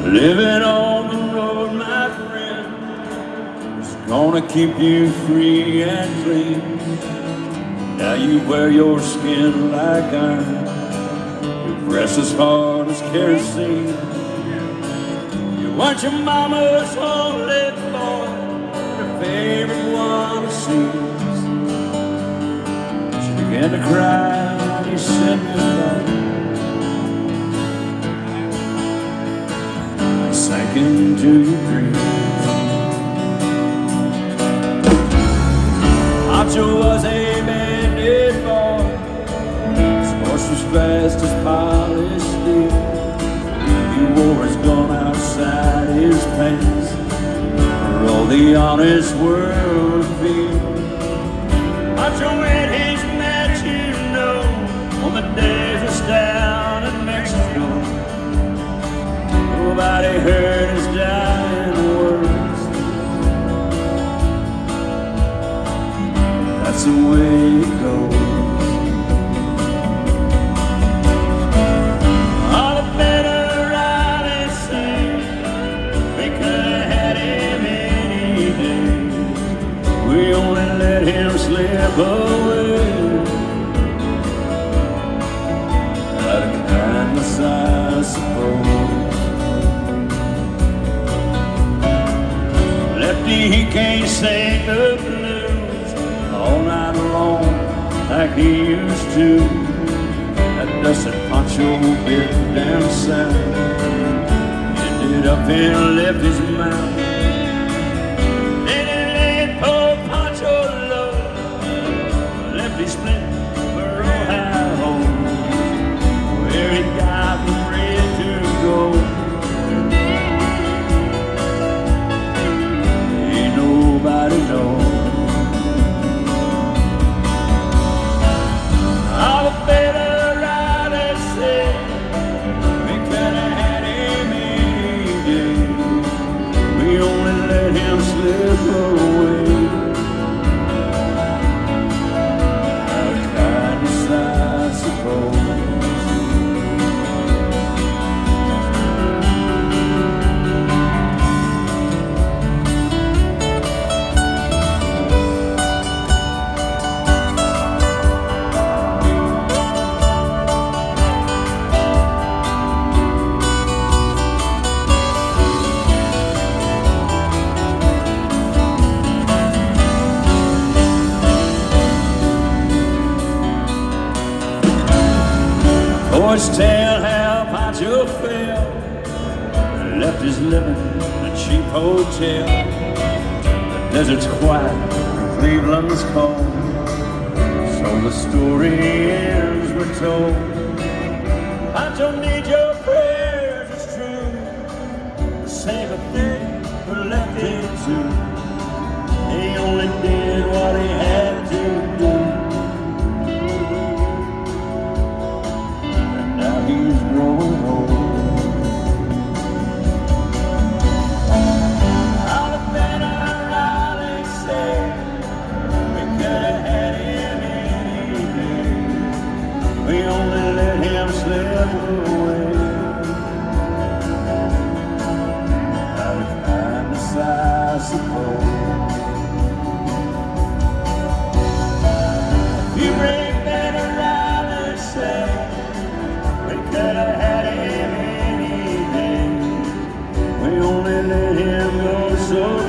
Living on the road, my friend, is gonna keep you free and clean. Now you wear your skin like iron, you press as hard as kerosene. You want your mama's only boy, your favorite one to see. She began to cry when you said goodbye. Sank into your dreams. Poncho was a bandit boy. His horse was fast as polished steel. He wore his gun outside his pants for all the honest world to feel. Poncho had his match, you know, on the deserts down in Mexico. Nobody heard his dying words. That's the way it goes. All the better ride and sing. We could have had him any day. We only let him slip away. Out of kindness, I suppose. He can't sing the blues all night long like he used to. That dusty Poncho bit down south ended up in Lefty's mouth. Then he laid poor Poncho low. Lefty split for Ohio, where he got ready to go. Nobody knows. All the better riders say we could have had him any day. We only let him slip away. Out of kindness, I suppose. Boys tell how Poncho fell, left his living in a cheap hotel. The desert's quiet, Cleveland's cold, so the story ends, we're told. Poncho needs your prayers, it's true, the same thing for Lefty too. He only did what he had to do. He's growing old. All the better riders say we could have had him any day. We only let him slip away. Out of kindness, I suppose. You bring better riders say we could have had him any day. We only let him go so